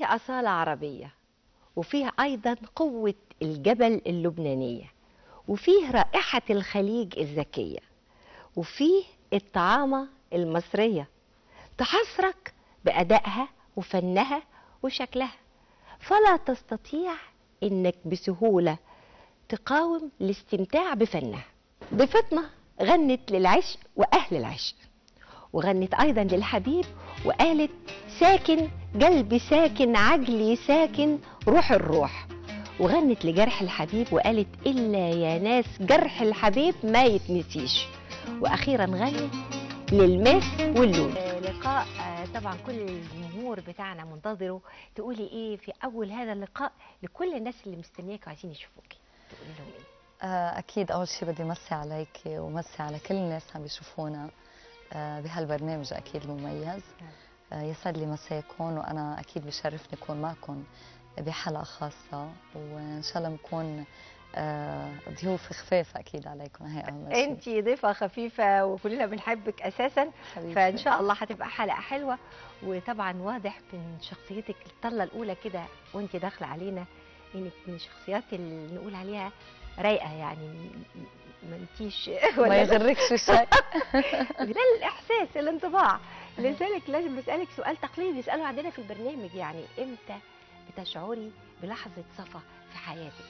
فيه أصالة عربية، وفيه أيضا قوة الجبل اللبنانية، وفيه رائحة الخليج الذكية، وفيه الطعامة المصرية تحصرك بأدائها وفنها وشكلها، فلا تستطيع إنك بسهولة تقاوم الاستمتاع بفنها. ضيفتنا غنت للعشق وأهل العشق، وغنت أيضا للحبيب وقالت ساكن قلبي ساكن عجلي ساكن روح الروح، وغنت لجرح الحبيب وقالت إلا يا ناس جرح الحبيب ما يتنسيش، وأخيرا غنت للماس واللون. لقاء طبعا كل الجمهور بتاعنا منتظره، تقولي ايه في اول هذا اللقاء لكل الناس اللي مستنياك وعايزين يشوفوكي، تقولي لهم ايه؟ اكيد اول شيء بدي امسي عليكي ومسي على كل الناس عم بيشوفونا بهالبرنامج اكيد المميز. يسعد لي مساكم، وانا اكيد بشرفني اكون معكم بحلقه خاصه، وان شاء الله نكون ضيوف خفاف اكيد عليكم. هي اهم شيء. انت ضيفه خفيفه وكلنا بنحبك اساسا، فان شاء الله هتبقى حلقه حلوه. وطبعا واضح من شخصيتك الطله الاولى كده وانت داخله علينا انك من الشخصيات اللي نقول عليها رايقه، يعني ما انتيش ما يغركش شيء. ده الاحساس الانطباع. لذلك لازم بسالك سؤال تقليدي بيسالوا عندنا في البرنامج، يعني امتى بتشعري بلحظه صفا في حياتك؟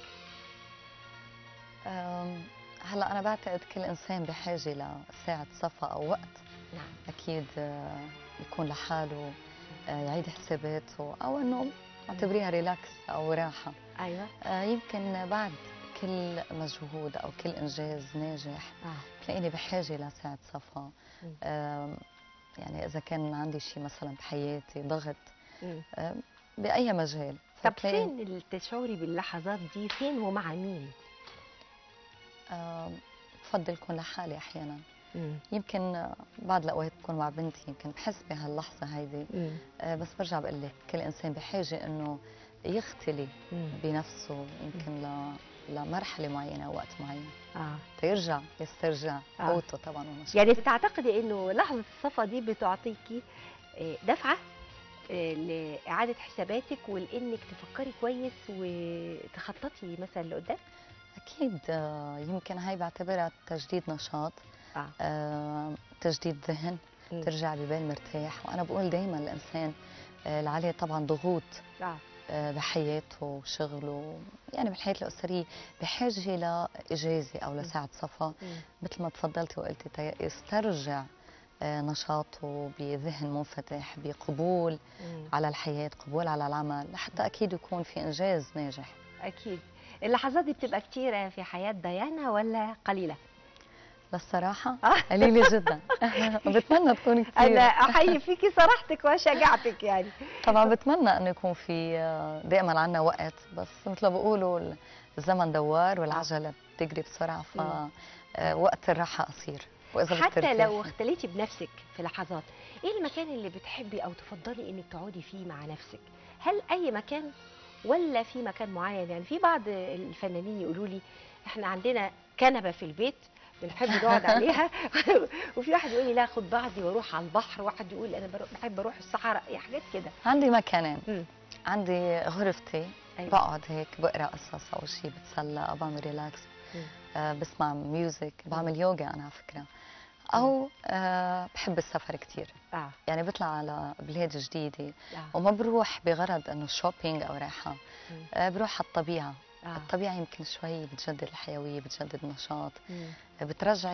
هلا انا بعتقد كل انسان بحاجه لساعه صفا او وقت. نعم. اكيد يكون لحاله، يعيد حساباته، او انه اعتبريها ريلاكس او راحه. ايوه. يمكن بعد كل مجهود او كل انجاز ناجح تلاقيني بحاجه لساعه صفا. يعني اذا كان عندي شيء مثلا بحياتي ضغط باي مجال. طب فين اللي تشعري باللحظات دي؟ فين ومع مين؟ بفضل اكون لحالي احيانا. يمكن بعض الاوقات بكون مع بنتي يمكن بحس بهاللحظه هيدي. بس برجع بقول لك كل انسان بحاجه انه يختلي بنفسه، يمكن لمرحله معينه او وقت معين تيرجع يسترجع قوته طبعا ونشاطه. يعني تعتقدي انه لحظه الصفا دي بتعطيكي دفعه لاعاده حساباتك ولانك تفكري كويس وتخططي مثلا لقدام؟ اكيد. يمكن هاي بعتبرها تجديد نشاط، تجديد ذهن، ترجع ببال مرتاح. وانا بقول دائما الانسان اللي عليه طبعا ضغوط بحياته وشغله، يعني بالحياه الاسريه، بحاجه لاجازه او لساعه صفا مثل ما تفضلتي وقلتي يسترجع نشاطه بذهن منفتح، بقبول على الحياه، قبول على العمل، لحتى اكيد يكون في انجاز ناجح. اكيد. اللحظات دي بتبقى كتيره في حياه ديانا ولا قليله؟ للصراحة قليلة جدا. بتمنى تكون كثير. أنا أحيي فيكي صراحتك وشجاعتك يعني. طبعا بتمنى إنه يكون في دائما عنا وقت، بس مثل ما بيقولوا الزمن دوار والعجلة بتجري بسرعة، فوقت الراحة قصير. وإذا حتى لو اختليتي بنفسك في لحظات، إيه المكان اللي بتحبي أو تفضلي إنك تقعدي فيه مع نفسك؟ هل أي مكان ولا في مكان معين؟ يعني في بعض الفنانين يقولوا لي إحنا عندنا كنبة في البيت بنحب نقعد عليها وفي واحد يقول لي لا خد بعضي واروح على البحر، واحد يقول انا بحب اروح الصحراء، يعني حاجات كده. عندي مكانين. عندي غرفتي. أيوة. بقعد هيك بقرا قصص او شيء بتسلى او بعمل ريلاكس. بسمع ميوزك، بعمل يوجا انا على فكره. او بحب السفر كثير. يعني بطلع على بلاد جديده وما بروح بغرض انه شوبينج او رايحه. بروح على الطبيعه. الطبيعه يمكن شوي بتجدد الحيويه، بتجدد النشاط، بترجعك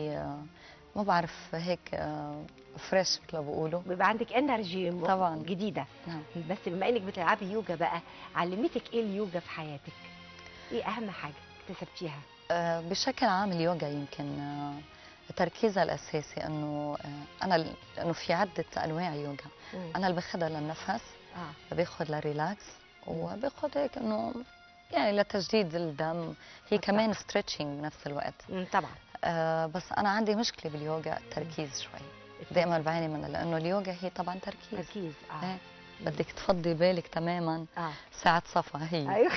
ما بعرف هيك فريش مثل ما بيقولوا، بيبقى عندك انرجي طبعا جديده. نعم. بس بما انك بتلعبي يوجا بقى، علمتك ايه اليوجا في حياتك؟ ايه اهم حاجه اكتسبتيها؟ بشكل عام اليوجا يمكن تركيزها الاساسي انه انه في عده انواع يوجا. انا اللي باخذها للنفس، باخذ للريلاكس، وباخذ هيك انه يعني لتجديد الدم، هي كمان ستريتشنج بنفس الوقت. طبعا. بس انا عندي مشكله باليوجا، التركيز شوي دائما بعاني منها، لانه اليوجا هي طبعا تركيز. تركيز. بدك تفضي بالك تماما. ساعة صفا هي. ايوه.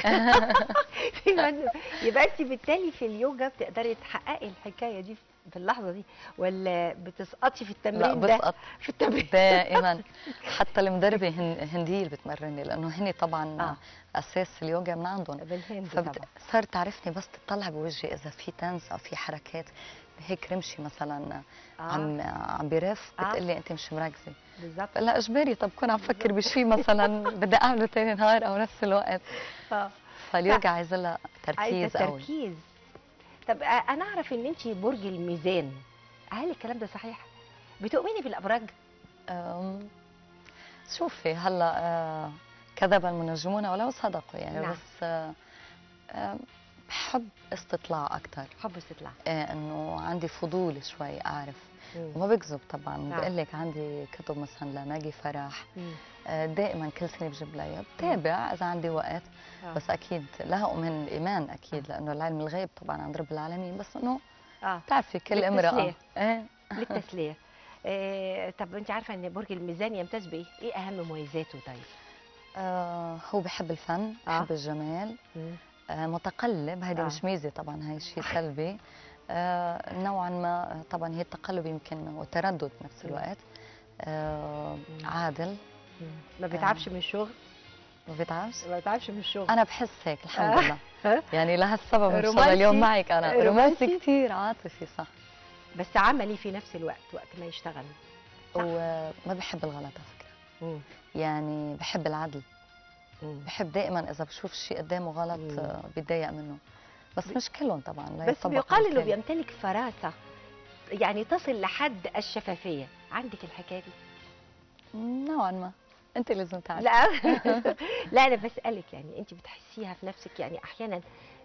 يبقى انت بالتالي في اليوجا بتقدري تحققي الحكايه دي في اللحظه دي، ولا بتسقطي في التمرين؟ لا بسقط في التمرين دائما. حتى المدربه هنديه اللي بتمرني، لانه هن طبعا اساس اليوجا من عندهم بالهند طبعا. صارت تعرفني بس تطلع بوجهي اذا في تنس او في حركات هيك رمشي مثلا عم بيرف، بتقول لي انت مش مركزه. بالظبط. لا اجباري، طب كون عم فكر بشيء مثلا بدي اعمله ثاني نهار او نفس الوقت. فاليوجا عايزه لها تركيز قوي. تركيز. طب انا اعرف ان انت برج الميزان، هل الكلام ده صحيح؟ بتؤمني بالابراج؟ شوفي هلا كذب المنجمون ولو صدقوا يعني. نعم. بس بحب استطلاع اكثر. بحب استطلاع. انه عندي فضول شوي اعرف. وما بكذب طبعا. نعم. بقول لك عندي كتب مثلا لماجي فرح. دائما كل سنه بجيب لها، بتابع اذا عندي وقت. بس اكيد لها من الايمان اكيد، لانه العلم الغيب طبعا عند رب العالمين، بس انه بتعرفي كل امراه للتسليه. طب انت عارفه ان برج الميزان يمتاز بايه؟ ايه اهم مميزاته طيب؟ هو بحب الفن، بحب الجمال، متقلب. هيدي مش ميزه طبعا، هي شيء سلبي. نوعا ما طبعا هي التقلب يمكن وتردد بنفس الوقت. عادل. ما بيتعبش من الشغل؟ ما بيتعبش؟ ما بيتعبش من الشغل. انا بحس هيك الحمد لله. يعني لهالسبب ان شاء الله اليوم معك انا. رومانسي كثير، عاطفي صح، بس عملي في نفس الوقت وقت ما يشتغل. وما بحب الغلط على فكره. يعني بحب العدل. بحب دائما اذا بشوف شيء قدامه غلط بتضايق منه، بس مش كلهم طبعا. لا بس بيقال انه بيمتلك فراسه، يعني تصل لحد الشفافيه. عندك الحكايه دي؟ نوعا ما. انت لازم تعرفي. لا لا انا بسالك، يعني انت بتحسيها في نفسك؟ يعني احيانا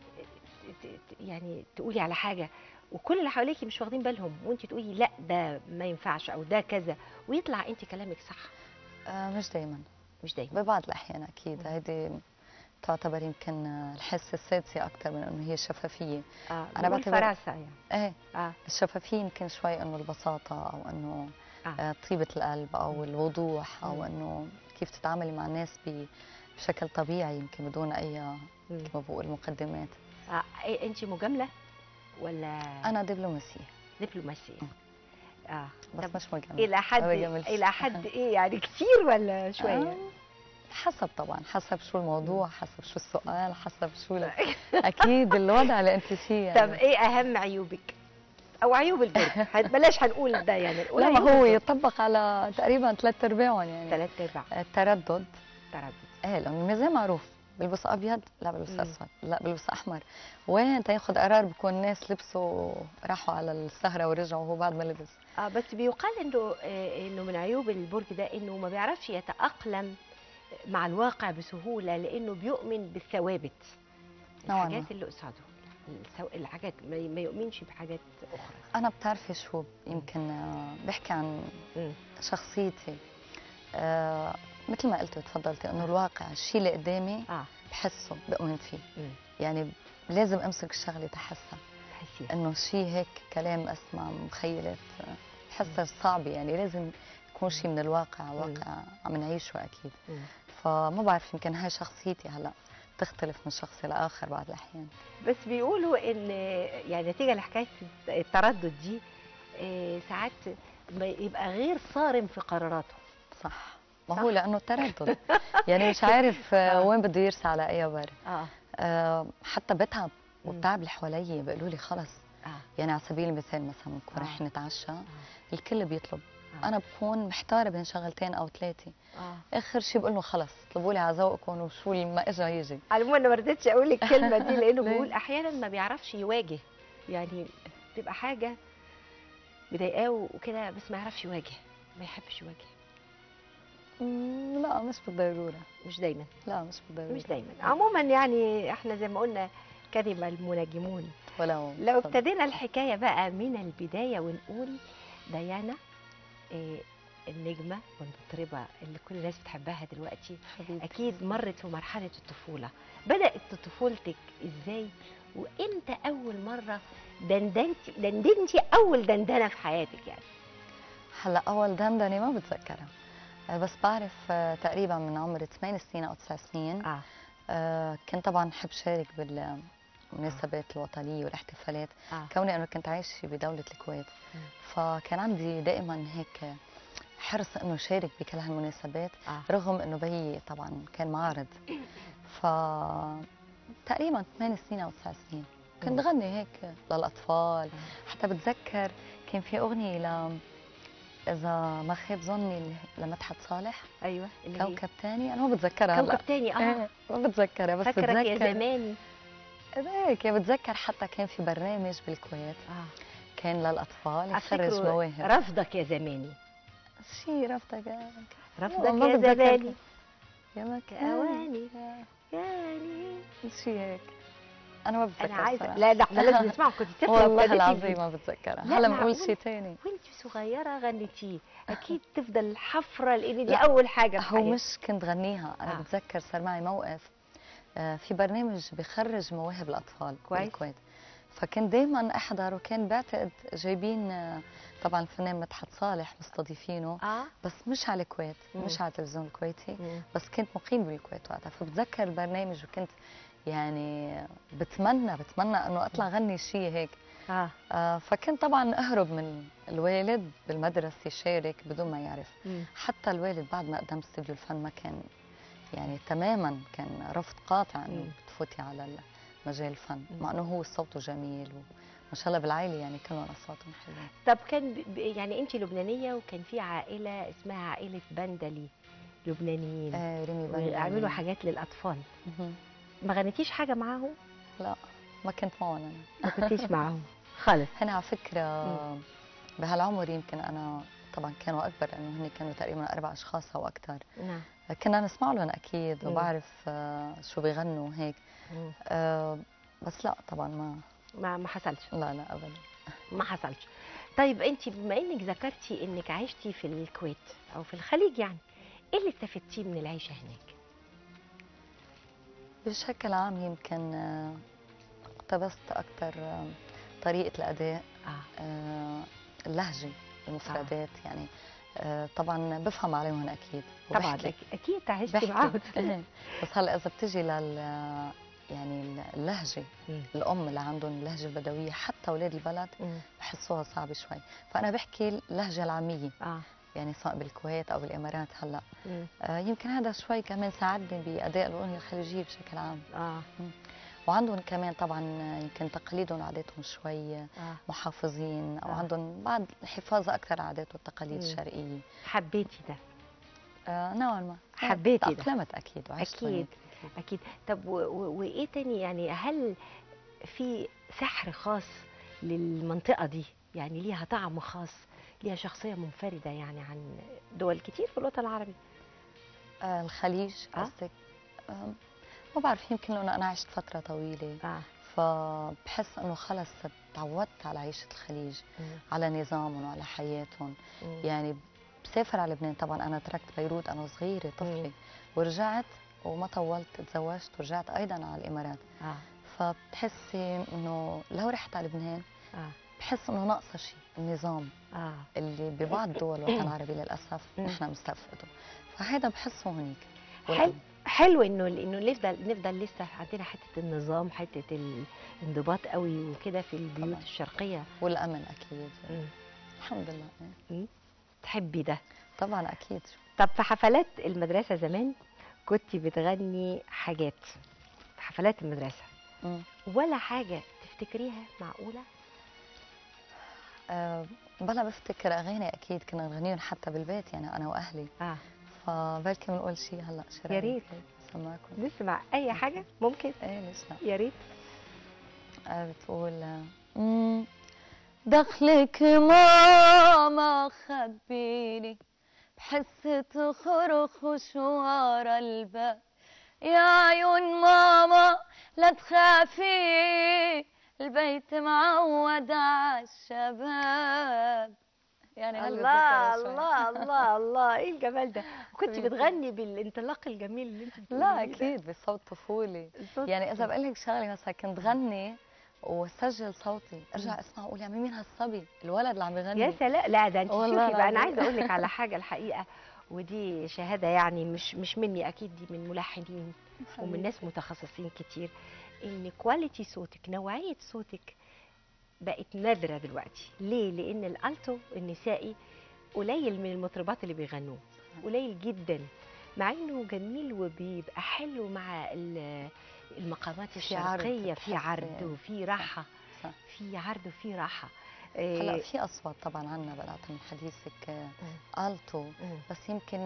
يعني تقولي على حاجه وكل اللي حواليكي مش واخدين بالهم، وانت تقولي لا ده ما ينفعش او ده كذا، ويطلع انت كلامك صح؟ مش دايما. مش دايما، ببعض الاحيان اكيد. هيدي تعتبر يمكن الحاسه السادسه اكثر من انه هي الشفافيه. انا بعتبر فراسه يعني. الشفافيه يمكن شوي انه البساطه، او انه طيبه القلب، او الوضوح، او انه كيف تتعاملي مع الناس بشكل طبيعي يمكن بدون اي كما بقول مقدمات. انت مجامله ولا؟ انا دبلوماسيه. دبلوماسيه. بس مش مجامله. الى حد ايه يعني؟ كتير ولا شويه؟ حسب طبعا، حسب شو الموضوع، حسب شو السؤال، حسب شو اكيد الوضع اللي انت فيه يعني. طب ايه اهم عيوبك او عيوب البرج؟ بلاش هنقول ده يعني، لا ما هو يطبق على تقريبا 3/4 يعني. 3/4. التردد. لانه الميزان معروف، بلبس ابيض لا بلبس اسود، لا بلبس احمر. وين تاخذ قرار بكون الناس لبسوا راحوا على السهره ورجعوا وهو بعد ما لبس. بس بيقال انه من عيوب البرج ده انه ما بيعرفش يتاقلم مع الواقع بسهوله، لانه بيؤمن بالثوابت، الحاجات اللي قصاده، الحاجات ما يؤمنش بحاجات اخرى. انا بتعرفي شو يمكن بحكي عن شخصيتي. مثل ما قلتي وتفضلتي انه الواقع الشيء اللي قدامي بحسه، بؤمن فيه. يعني لازم امسك الشغله تحسها، انه شيء هيك كلام اسمع مخيلات بحسها صعبه، يعني لازم يكون شيء من الواقع، واقع عم نعيشه اكيد. فما بعرف يمكن هاي شخصيتي هلا تختلف من شخص لاخر بعض الاحيان. بس بيقولوا ان يعني نتيجه لحكايه التردد دي ساعات يبقى غير صارم في قراراته. صح. ما هو لانه تردد يعني مش عارف وين بده يرسى على اي بر. حتى بتعب وبتعب اللي حوالي، بيقولوا لي خلص. يعني على سبيل المثال مثلا بنكون رايحين نتعشى، الكل بيطلب، انا بكون محتاره بين شغلتين او ثلاثه. اخر شيء بقول له خلص اطلبوا لي على ذوقكم وشو اللي ما اجى يجي. على العموم انا ما رضيتش اقول الكلمه دي لانه بيقول احيانا ما بيعرفش يواجه، يعني تبقى حاجه مضايقاه وكده بس ما يعرفش يواجه، ما يحبش يواجه. لا مش بالضروره. مش دايما. لا مش بالضروره. مش دايما. عموما يعني احنا زي ما قلنا كلمه المنجمون. لو ابتدينا الحكايه بقى من البدايه ونقول ديانا النجمه والمطربه اللي كل الناس بتحبها دلوقتي، اكيد مرت في مرحله الطفوله. بدات طفولتك ازاي؟ وامتى اول مره دندنتي اول دندنه في حياتك يعني؟ هلا اول دندنه ما بتذكرها، بس بعرف تقريبا من عمر 8 سنين او 9 سنين. كنت طبعا احب شارك بالمناسبات الوطنيه والاحتفالات، كوني انه كنت عايشه بدوله الكويت. فكان عندي دائما هيك حرص انه شارك بكل هالمناسبات، رغم انه بيي طبعا كان معارض. ف تقريبا 8 سنين او 9 سنين كنت غني هيك للاطفال. حتى بتذكر كان في اغنيه اذا ما خاب ظني لمدحت صالح. ايوه، كوكب تاني. انا ما بتذكرها هلا. كوكب تاني. ما بتذكرها، بس فاكرك بتذكر يا زماني. هيك بتذكر. حتى كان في برنامج بالكويت كان للاطفال يخرج مواهب. رفضك يا زماني. شي رفضك يا زماني يا مكاني يعني شي هيك. انا ما بتذكر. انا عايزه لا احنا لازم نسمعه. كنت طفله والله العظيم ما بتذكرها. هلا بنقول شيء ثاني. وانت صغيره غنيتيه اكيد تفضل حفره، لان دي اول حاجه هو مش كنت غنيها. انا بتذكر صار معي موقف في برنامج بخرج مواهب الاطفال بالكويت، فكنت دائما احضر. وكان بعتقد جايبين طبعا الفنان مدحت صالح مستضيفينه، بس مش على الكويت، مش على التلفزيون الكويتي، بس كنت مقيم بالكويت وقتها. فبتذكر البرنامج وكنت يعني بتمنى انه اطلع غني شيء هيك. فكنت طبعا اهرب من الوالد بالمدرسه شارك بدون ما يعرف. حتى الوالد بعد ما قدمت استوديو الفن ما كان يعني تماما، كان رفض قاطع انه تفوتي على مجال الفن، مع انه هو صوته جميل وما شاء الله بالعائله يعني كلهم اصواتهم حلوه. طب كان يعني انت لبنانيه وكان في عائله اسمها عائله بندلي، لبنانيين. ريمي بندلي عملوا حاجات للاطفال. ما غنيتيش حاجه معاهم؟ لا ما كنت معهم. انا ما كنتيش معاهم خالص. هن على فكره بهالعمر يمكن انا طبعا كانوا اكبر، لانه هن كانوا تقريبا 4 اشخاص او اكثر. نعم. كنا نسمع لهم اكيد وبعرف شو بيغنوا هيك. بس لا طبعا ما حصلش. لا ابدا ما حصلش. طيب انت بما انك ذكرتي انك عشتي في الكويت او في الخليج، يعني ايه اللي استفدتيه من العيشه هناك؟ بشكل عام يمكن اقتبست اكثر طريقه الاداء، اللهجه، المفردات. يعني طبعا بفهم عليهم اكيد. طبعا اكيد عشتي معاهم. بس هلا اذا بتجي يعني اللهجه الام اللي عندهم اللهجه البدويه، حتى اولاد البلد بحسوها صعبه شوي. فانا بحكي اللهجه العاميه يعني سواء بالكويت او بالامارات هلا. يمكن هذا شوي كمان ساعدني باداء الاغنيه الخليجيه بشكل عام. وعندهم كمان طبعا يمكن تقاليدهم وعاداتهم شوي محافظين، او عندهم بعض الحفاظ اكثر على العادات والتقاليد الشرقيه. حبيتي ده؟ نوعا ما حبيتي ده؟ تأقلمت اكيد وعشت اكيد. طب وايه تاني؟ يعني هل في سحر خاص للمنطقه دي؟ يعني ليها طعم خاص، ليها شخصيه منفرده يعني عن دول كتير في الوطن العربي؟ الخليج قصدك؟ ما بعرف، يمكن لانه انا عشت فتره طويله فبحس انه خلص تعودت على عيشه الخليج، على نظامهم وعلى حياتهم. يعني بسافر على لبنان. طبعا انا تركت بيروت انا صغيره طفله ورجعت وما طولت، تزوجت ورجعت ايضا على الامارات. فبتحسي انه لو رحت على لبنان بحس انه ناقصه شيء، النظام اللي ببعض دول الوطن العربي للاسف نحن مستفقده. فهذا بحسه هنيك. حلو انه نفضل لسه عندنا حته النظام، حته الانضباط قوي وكده في البيوت طبعا. الشرقيه والامن اكيد. الحمد لله. تحبي ده؟ طبعا اكيد. طب في حفلات المدرسه زمان كنت بتغني حاجات في حفلات المدرسه ولا حاجه تفتكريها معقوله؟ بلا بفتكر اغاني اكيد كنا نغنيهم حتى بالبيت يعني انا واهلي. فبلكي بنقول شيء هلا. يا ريت سمعكم نسمع اي حاجه ممكن. ايه ليش لا. يا ريت. بتقول دخلك ماما خبيني بحس تخرخش ورا الباب، يا عيون ماما لا تخافي البيت معود عالشباب. يعني الله الله الله الله، ايه الجمال ده! كنت بتغني بالانطلاق الجميل اللي انت بتقوليه؟ لا اكيد بصوت طفولي. يعني اذا بقول لك شغله مثلا كنت غني وسجل صوتي ارجع اسمع اقول يا مين هالصبي الولد اللي عم يغني. يا سلام. لا ده انت شوفي بقى، انا عايزه اقول لك على حاجه الحقيقه، ودي شهاده يعني مش مني اكيد، دي من ملحنين ومن حبيبتي. ناس متخصصين كتير، ان كواليتي صوتك، نوعيه صوتك بقت نادره دلوقتي. ليه؟ لان الالتو النسائي قليل من المطربات اللي بيغنوه، قليل جدا، مع انه جميل وبيبقى حلو مع المقامات الشرقيه، في عرض وفي راحه، صح. في عرض وفي راحه. هلا في اصوات طبعا عنا بقى من حديثك التو، بس يمكن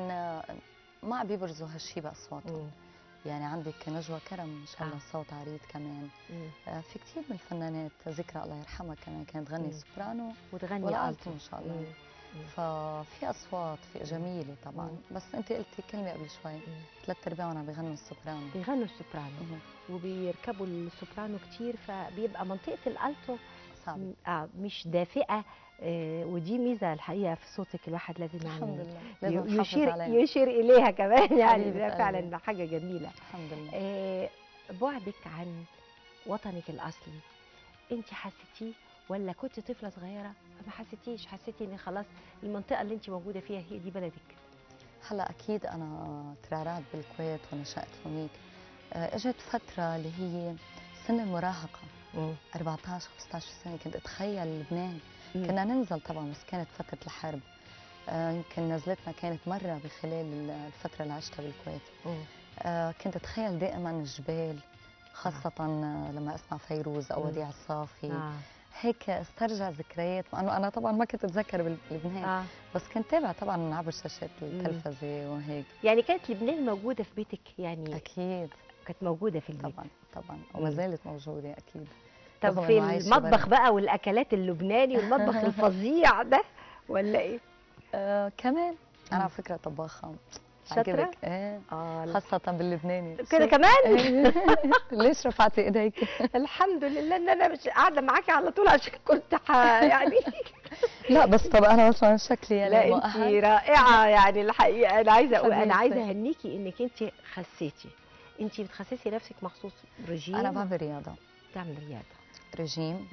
ما بيبرزوا هالشيء باصواتهم. يعني عندك نجوى كرم ما شاء الله صوت عريض كمان. في كثير من الفنانات، ذكرى الله يرحمها كمان كانت تغني سوبرانو وتغني والالتو ما شاء الله. ففي اصوات في جميله طبعا. بس انت قلتي كلمه قبل شوي، 3/4 عم بيغنوا السوبرانو. بيغنوا السوبرانو وبيركبوا السوبرانو كتير، فبيبقى منطقه الالتو صعب مش دافئه. ودي ميزه الحقيقه في صوتك، الواحد لازم الحمد لله لازم يشير اليها كمان يعني ده فعلا حاجه جميله. الحمد لله. بعدك عن وطنك الاصلي انت حسيتيه ولا كنت طفله صغيره فما حسيتيش، حسيتي ان خلاص المنطقه اللي انت موجوده فيها هي دي بلدك؟ هلا اكيد انا ترعرعت بالكويت ونشات هونيك. اجت فتره اللي هي سن المراهقه، 14 15 سنه، كنت اتخيل لبنان. كنا ننزل طبعا بس كانت فتره الحرب. يمكن نزلتنا كانت مره بخلال الفتره اللي عشتها بالكويت. كنت اتخيل دائما الجبال، خاصه لما اسمع فيروز او وديع الصافي. هيك استرجع ذكريات، مع انه انا طبعا ما كنت اتذكر بلبنان. بس كنت تابع طبعا من عبر شاشات التلفزه وهيك. يعني كانت لبنان موجوده في بيتك يعني؟ اكيد كانت موجوده في البيت طبعا وما زالت موجوده اكيد. طب في المطبخ بقى والاكلات اللبناني والمطبخ الفظيع ده ولا ايه؟ كمان انا على فكره طباخه شاطره. خاصه باللبناني كده كمان. ليش رفعتي ايديك؟ الحمد لله ان انا مش قاعده معاكي على طول عشان كنت يعني لا بس طب انا مثلا شكلي يعني لا انت رائعه يعني الحقيقه. انا عايزه اقول، انا عايزه اهنيكي انك انت خسيتي. انت بتخسسي نفسك مخصوص رجيم؟ انا بعمل رياضه. بتعمل رياضه رجيم.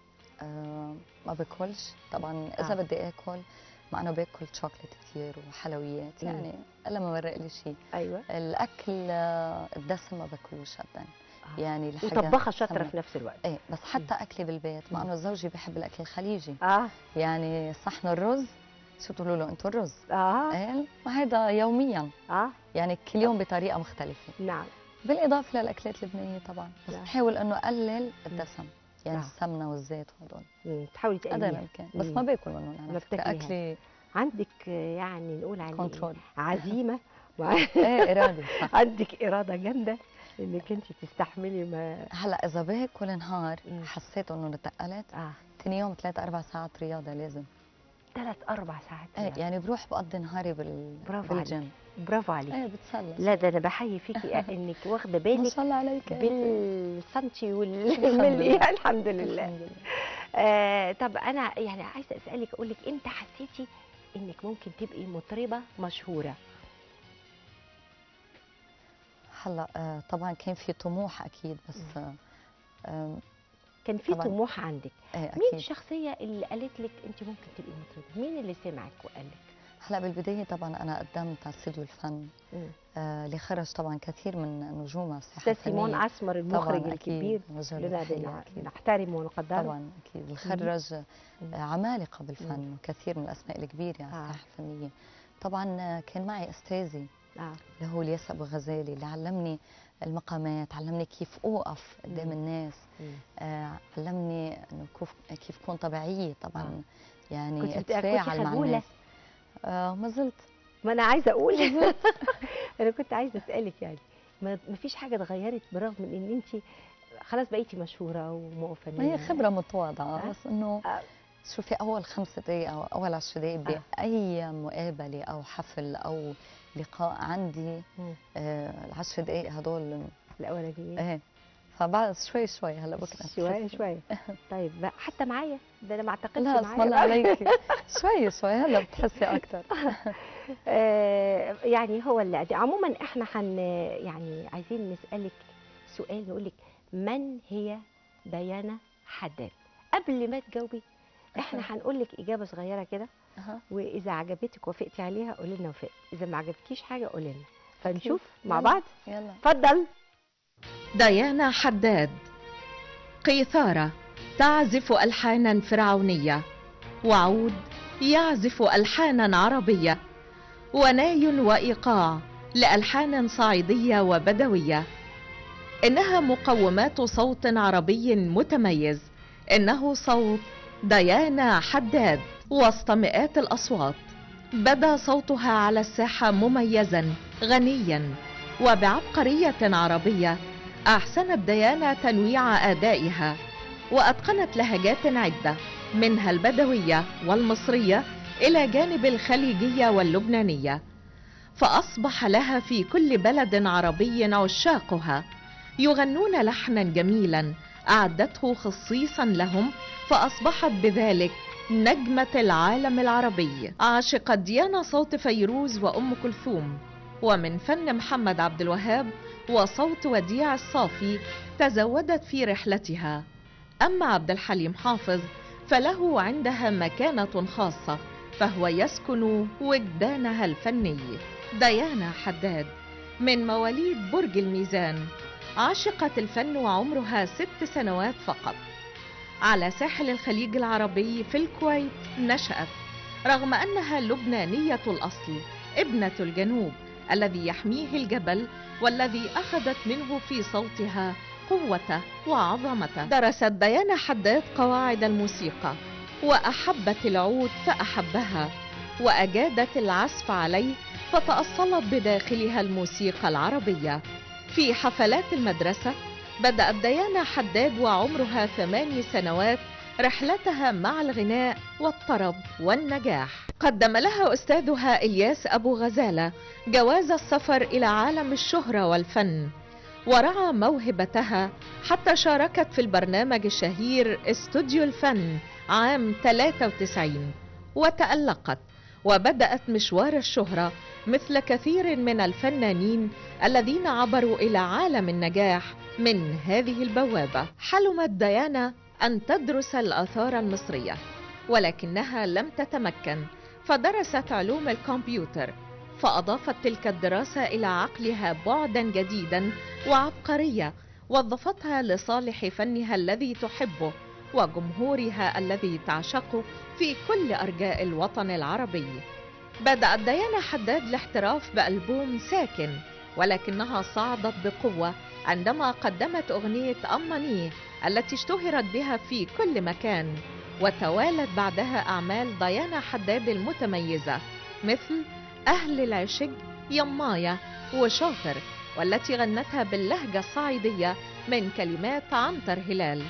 ما باكلش طبعا. اذا بدي اكل مع انه باكل شوكليت كثير وحلويات يعني الا ما مرق لي شيء. ايوه. الاكل الدسم ما باكلوش ابدا. يعني الحاجه وطباخه شاطره في نفس الوقت. ايه بس حتى اكلي بالبيت، مع انه زوجي بحب الاكل الخليجي. يعني صحن الرز، شو بتقولوا له انتم الرز؟ ايه ما هيدا يوميا. يعني كل يوم بطريقه مختلفه. نعم. بالاضافه للاكلات اللبنانيه طبعا، بس بحاول انه اقلل الدسم. يعني السمنه والزيت وهدول تحاولي تقلليها قدر الامكان، بس ما باكل منهم. يعني ما بتاكليها. اكلي عندك يعني نقول عليه كنترول. عزيمه ايه اراده. صح. عندك اراده جامده انك انت تستحملي. ما هلا اذا باكل نهار حسيت انه تقلت، ثاني يوم 3 4 ساعات رياضه لازم. 3 4 ساعات ايه يعني بروح بقضي نهاري بالجيم. برافو عليك. ايه بتسلى. لا ده انا بحيي فيكي انك واخده بالك ما شاء الله عليك بالسنتي والملي. الحمد لله. الحمد لله. طب انا يعني عايزه اسالك، اقول لك امتى حسيتي انك ممكن تبقي مطربه مشهوره؟ هلا طبعا كان في طموح اكيد، بس كان في طموح عندك. ايه مين الشخصيه اللي قالت لك انت ممكن تبقي مطربه؟ مين اللي سمعك وقال لك؟ هلا بالبدايه طبعا انا قدمت على استوديو الفن اللي خرج طبعا كثير من نجوم الساحه الفنيه. سيمون اسمر المخرج الكبير لنا نحترمه ونقدره. طبعا اكيد اللي خرج عمالقه بالفن وكثير من الاسماء الكبيره على الساحه الفنيه. طبعا كان معي استاذي اللي هو الياس ابو غزالي، اللي علمني المقامات، علمني كيف اوقف قدام الناس. علمني انه كيف اكون طبيعيه طبعا. يعني اتفاعل مع الناس. ما زلت. ما انا عايزه اقول انا كنت عايزه اسالك يعني ما فيش حاجه اتغيرت بالرغم من ان انت خلاص بقيتي مشهوره وموفنيه؟ ما هي خبره متواضعه. بس انه شوفي اول 5 دقائق او اول 10 دقائق باي مقابله او حفل او لقاء عندي، ال10 دقائق هدول الاولانيين. ايه فبعد شوي شوي هلا بكره شوي طيب بقى حتى معايا ده انا ما اعتقدش لا معايا. اسم الله عليكي. شوي هلا بتحسي اكثر. يعني هو اللي عموما احنا يعني عايزين نسالك سؤال، نقول لك من هي ديانا حداد؟ قبل ما تجاوبي احنا هنقول لك اجابه صغيره كده واذا عجبتك وافقتي عليها قولي لنا وافقت، اذا ما عجبتكيش حاجه قولي لنا، فنشوف مع بعض. يلا اتفضل. ديانا حداد. قيثارة تعزف ألحانا فرعونية، وعود يعزف ألحانا عربية، وناي وإيقاع لألحان صعيدية وبدوية. إنها مقومات صوت عربي متميز، إنه صوت ديانا حداد. وسط مئات الأصوات بدا صوتها على الساحة مميزا غنيا وبعبقرية عربية. أحسنت ديانا تنويع أدائها، وأتقنت لهجات عدة منها البدوية والمصرية إلى جانب الخليجية واللبنانية، فأصبح لها في كل بلد عربي عشاقها يغنون لحنا جميلا أعدته خصيصا لهم، فأصبحت بذلك نجمة العالم العربي. عاشقت ديانا صوت فيروز وأم كلثوم، ومن فن محمد عبد الوهاب وصوت وديع الصافي تزودت في رحلتها. أما عبد الحليم حافظ فله عندها مكانة خاصة، فهو يسكن وجدانها الفني. ديانا حداد من مواليد برج الميزان، عشقت الفن وعمرها 6 سنوات فقط. على ساحل الخليج العربي في الكويت نشأت، رغم أنها لبنانية الأصل ابنة الجنوب الذي يحميه الجبل، والذي أخذت منه في صوتها قوته وعظمته. درست ديانا حداد قواعد الموسيقى، وأحبت العود فأحبها، وأجادت العزف عليه فتأصلت بداخلها الموسيقى العربية. في حفلات المدرسة بدأت ديانا حداد وعمرها 8 سنوات رحلتها مع الغناء والطرب والنجاح. قدم لها أستاذها إلياس أبو غزالة جواز السفر إلى عالم الشهرة والفن، ورعى موهبتها حتى شاركت في البرنامج الشهير استوديو الفن عام 93، وتألقت وبدأت مشوار الشهرة مثل كثير من الفنانين الذين عبروا إلى عالم النجاح من هذه البوابة. حلمت ديانا أن تدرس الآثار المصرية، ولكنها لم تتمكن، فدرست علوم الكمبيوتر، فأضافت تلك الدراسة إلى عقلها بعدا جديدا وعبقرية وظفتها لصالح فنها الذي تحبه وجمهورها الذي تعشقه في كل أرجاء الوطن العربي. بدأت ديانا حداد الاحتراف بألبوم ساكن، ولكنها صعدت بقوة عندما قدمت أغنية أماني التي اشتهرت بها في كل مكان، وتوالت بعدها أعمال ديانا حداد المتميزة مثل أهل العشق، يمايا، وشاطر، والتي غنتها باللهجة الصعيدية من كلمات عنتر هلال.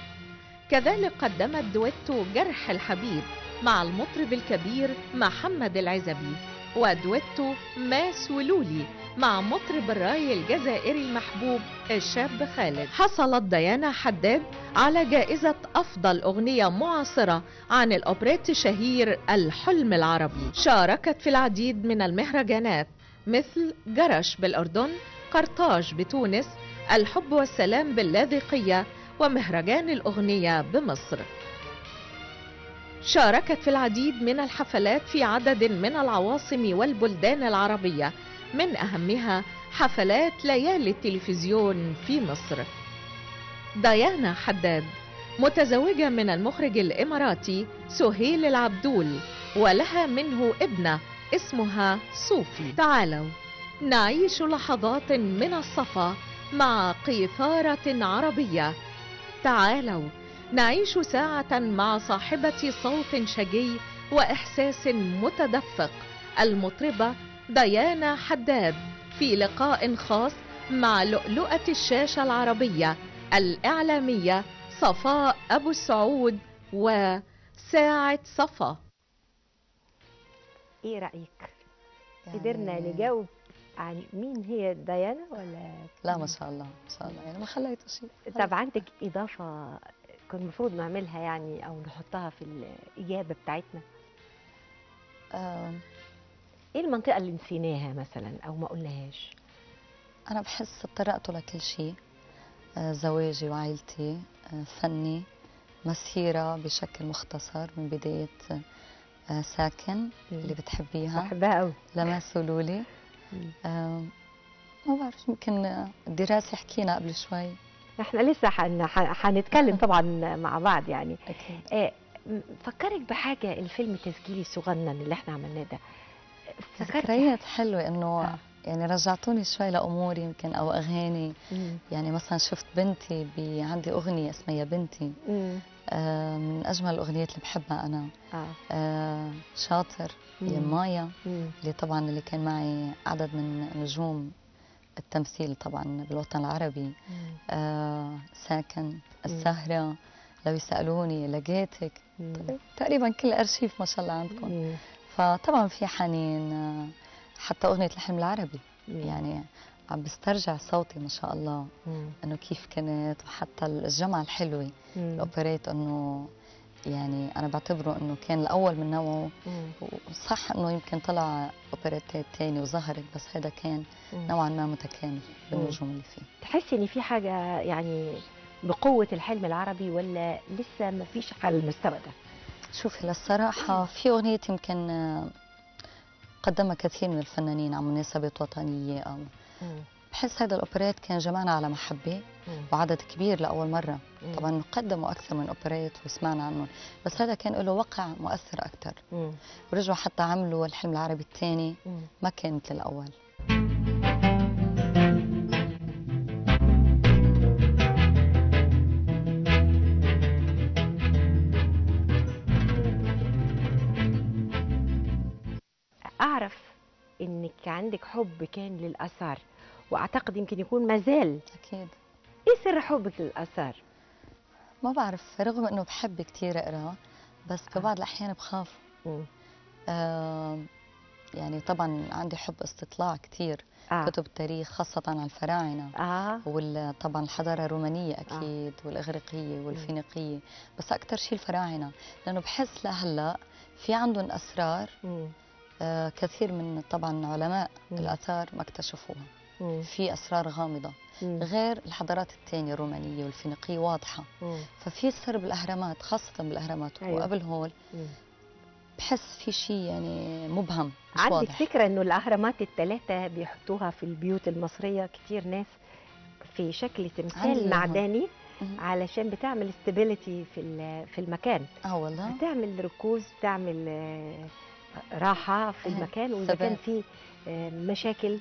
كذلك قدمت دويتو جرح الحبيب مع المطرب الكبير محمد العزبي، ودويتو ماس ولولي مع مطرب الراي الجزائري المحبوب الشاب خالد. حصلت ديانا حداد على جائزة أفضل أغنية معاصرة عن الأوبريت الشهير الحلم العربي. شاركت في العديد من المهرجانات مثل جرش بالأردن، قرطاج بتونس، الحب والسلام باللاذقية، ومهرجان الأغنية بمصر. شاركت في العديد من الحفلات في عدد من العواصم والبلدان العربية، من أهمها حفلات ليالي التلفزيون في مصر. ديانا حداد متزوجة من المخرج الإماراتي سهيل العبدول، ولها منه ابنة اسمها صوفي. تعالوا نعيش لحظات من الصفا مع قيثارة عربية. تعالوا نعيش ساعة مع صاحبة صوت شجي وإحساس متدفق، المطربة ديانا حداد، في لقاء خاص مع لؤلؤة الشاشة العربية الإعلامية صفاء أبو السعود وساعة صفا. ايه رأيك؟ قدرنا نجاوب عن مين هي ديانا ولا؟ لا ما شاء الله ما شاء الله، يعني ما خليته شيء. طب عندك إضافة كان المفروض نعملها يعني أو نحطها في الإجابة بتاعتنا؟ ايه المنطقة اللي نسيناها مثلا أو ما قلناهاش؟ أنا بحس اتطرقتوا لكل شيء، زواجي وعائلتي، فني، مسيرة بشكل مختصر من بداية ساكن اللي بتحبيها، بحبها قوي. لما سولولي. ما بعرف، يمكن الدراسة حكينا قبل شوي. احنا لسه هنتكلم طبعا مع بعض يعني. أكيد. فكرك بحاجة الفيلم التسجيلي الصغنن اللي احنا عملناه ده؟ ذكريات حلوة إنه يعني رجعتوني شوي لأموري يمكن، أو أغاني. يعني مثلا شفت بنتي عندي أغنية اسمها يا بنتي، من أجمل الأغنيات اللي بحبها أنا. شاطر، يا مايا، اللي طبعا اللي كان معي عدد من نجوم التمثيل طبعا بالوطن العربي. ساكن، السهرة، لو يسألوني، لقيتك، تقريبا كل أرشيف ما شاء الله عندكم. فطبعا في حنين. حتى أغنية الحلم العربي يعني عم بسترجع صوتي ما شاء الله، انه كيف كانت، وحتى الجمعة الحلوة الأوبريت، انه يعني انا بعتبره انه كان الاول من نوعه. وصح انه يمكن طلع اوبريتات تاني وظهرت، بس هذا كان نوعا ما متكامل بالنجوم اللي فيه. تحسي ان في حاجة يعني بقوة الحلم العربي، ولا لسه ما فيش على المستوى ده؟ شوفي للصراحة في أغنية يمكن قدمها كثير من الفنانين على مناسبات وطنية، أو بحس هذا الأوبريت كان جمعنا على محبة وعدد كبير لأول مرة. طبعا قدموا أكثر من أوبريت وسمعنا عنهم، بس هذا كان له وقع مؤثر أكثر. ورجعوا حتى عملوا الحلم العربي الثاني، ما كان مثل الأول. أعرف إنك عندك حب كان للآثار، وأعتقد يمكن يكون ما زال. أكيد. إيه سر حبك للآثار؟ ما بعرف، رغم إنه بحب كثير أقرأ، بس ببعض الأحيان بخاف. يعني طبعا عندي حب استطلاع كثير. كتب التاريخ خاصة عن الفراعنة، وطبعا الحضارة الرومانية أكيد، والإغريقية والفينيقية، بس أكثر شيء الفراعنة، لأنه بحس لهلا في عندهم أسرار كثير من طبعا علماء الآثار ما اكتشفوها. في أسرار غامضة غير الحضارات الثانية الرومانية والفينيقية واضحة. ففي سر بالأهرامات، خاصة بالأهرامات وقبل هول بحس في شيء يعني مبهم مش عندك واضح. فكرة إنه الأهرامات الثلاثة بيحطوها في البيوت المصرية كتير ناس في شكل تمثال معدني، علشان بتعمل استابيليتي في المكان. والله بتعمل ركوز، بتعمل راحة في المكان، وإذا كان في مشاكل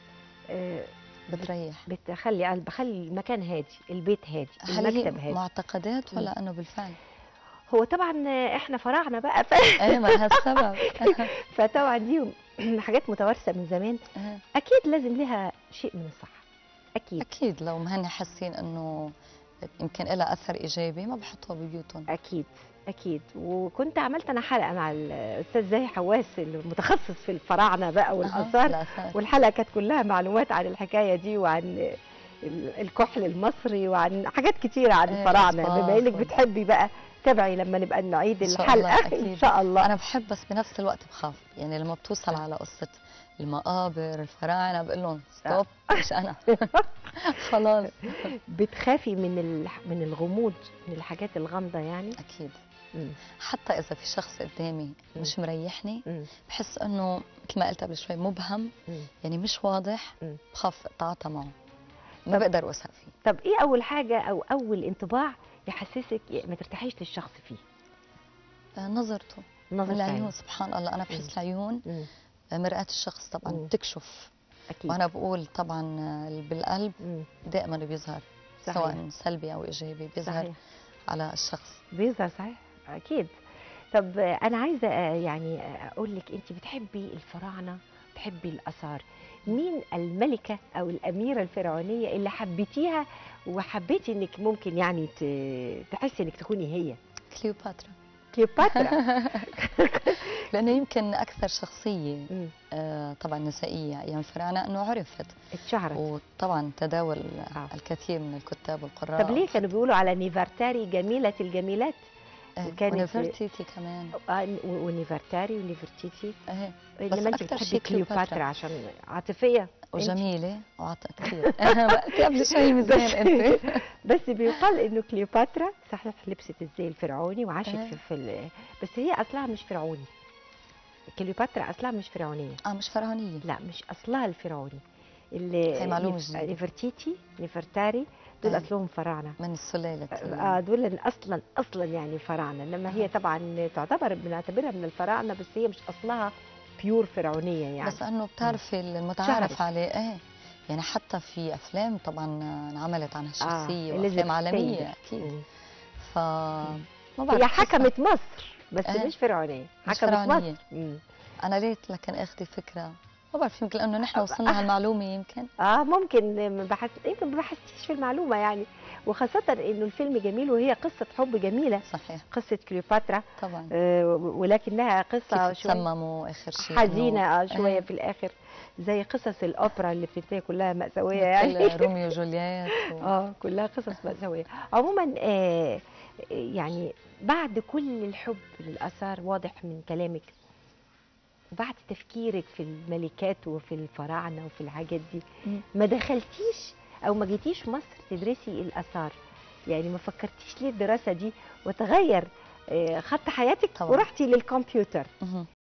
بخلي المكان هادي، البيت هادي، المكتب هادي. معتقدات ولا أنه بالفعل؟ هو طبعا احنا فراعنة بقى ما هالسبب. فطبعا دي حاجات متوارثة من زمان. أكيد لازم لها شيء من الصح. أكيد لو ما هن حاسين إنه يمكن لها أثر إيجابي ما بحطوها ببيوتهم. أكيد. وكنت عملت أنا حلقة مع الأستاذ زاهي حواس المتخصص في الفراعنة بقى والآثار، والحلقة كانت كلها معلومات عن الحكاية دي، وعن الكحل المصري، وعن حاجات كتيرة عن الفراعنة. بما إنك بتحبي بقى تابعي لما نبقى نعيد الحلقة إن شاء الله. أنا بحب، بس بنفس الوقت بخاف. يعني لما بتوصل على قصة المقابر الفراعنة بقول لهم ستوب، مش أنا. خلاص. بتخافي من الغموض، من الحاجات الغامضة يعني؟ أكيد. حتى إذا في شخص قدامي مش مريحني، بحس إنه مثل ما قلت قبل شوي مبهم، يعني مش واضح، بخاف أتعاطى معه، ما بقدر أوثق فيه. طب إيه أول حاجة أو أول انطباع يحسسك ما ترتاحيش للشخص فيه؟ نظرته، من العيون. سبحان الله، أنا بحس العيون مرآة الشخص طبعا بتكشف. أكيد. وأنا بقول طبعا بالقلب دائما بيظهر، سواء سلبي أو إيجابي بيظهر على الشخص. بيظهر صحيح، أكيد. طب أنا عايزة يعني أقول لك، أنت بتحبي الفراعنة، بتحبي الآثار، مين الملكة أو الأميرة الفرعونية اللي حبيتيها وحبيتي إنك ممكن يعني تحسي إنك تكوني هي؟ كليوباترا. لأنه يمكن أكثر شخصية طبعا نسائية أيام الفراعنة أنه عرفت، اتشهرت، وطبعا تداول الكثير من الكتاب والقراء. طب ليه كانوا بيقولوا على نيفرتاري جميلة الجميلات؟ ونيفرتيتي كمان. ونيفرتاري ونيفرتيتي. بس انت بتحبي كليوباترا عشان عاطفية وجميلة كثير. قبل شوي مزين انت. بس بيقال انه كليوباترا صحيح لبست الزي الفرعوني وعاشت بس هي اصلها مش فرعوني. كليوباترا اصلها مش فرعونيه. مش فرعونيه. لا مش اصلها الفرعوني. اللي هي معلومه جديده. نفرتيتي نفرتاري دول اصلهم فراعنه من السلاله. دول اصلا يعني فراعنه، انما هي طبعا تعتبر بنعتبرها من الفراعنه، بس هي مش اصلها بيور فرعونيه يعني. بس انه بتعرفي المتعارف عليه يعني حتى في افلام طبعا انعملت عن هالشخصيه وافلام عالميه اكيد. ف ما بعرف، هي حكمت مصر بس مش فرعونيه، حكمت فرعونية. مصر. انا ريت لكن اخذي فكره، ما بعرف يمكن لانه نحن وصلنا هالمعلومه يمكن ممكن يمكن ما بحثتيش في المعلومه يعني، وخاصه انه الفيلم جميل وهي قصه حب جميله. صحيح. قصه كليوباترا طبعا. ولكنها قصه كيف تسمموا اخر شيء حزينه شويه في الاخر، زي قصص الاوبرا اللي بتنتهي كلها مأساويه يعني. روميو وجولييت كلها قصص مأساويه. عموما يعني بعد كل الحب للاثار واضح من كلامك، وبعد تفكيرك في الملكات وفي الفراعنه وفي الحاجات دي، ما دخلتيش او ما جيتيش مصر تدرسي الاثار؟ يعني ما فكرتيش ليه الدراسه دي وتغير خط حياتك ورحتي للكمبيوتر؟